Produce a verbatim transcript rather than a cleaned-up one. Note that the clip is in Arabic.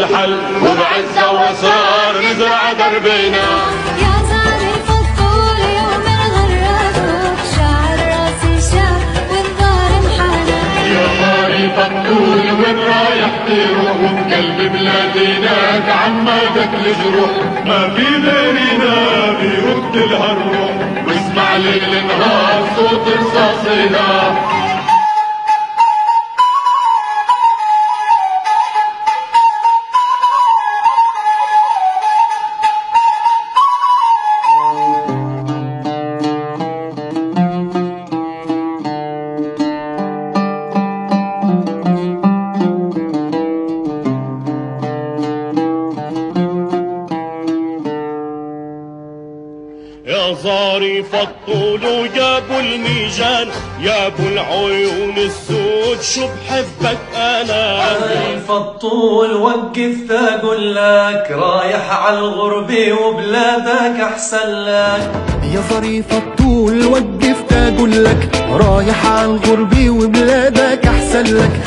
الحل، وبعزة وإصرار نزرع دربنا. يا ظريف الطول يوم غربوك، شعر راسي شاب والظهر انحنى. يا ظريف الطول وين رايح تروح، وبقلب بلادنا تعمدت الجروح. ما في غيرنا بيرد لها الروح، واسمع ليل نهار صوت رصاصنا. يا ظريف الطول ويا ابو الميجان، يا ابو العيون السود شو بحبك انا. ظريف الطول وقف اقول لك، رايح على الغربة وبلادك احسن لك. يا ظريف الطول وقف اقول لك، رايح على الغربة وبلادك احسن لك.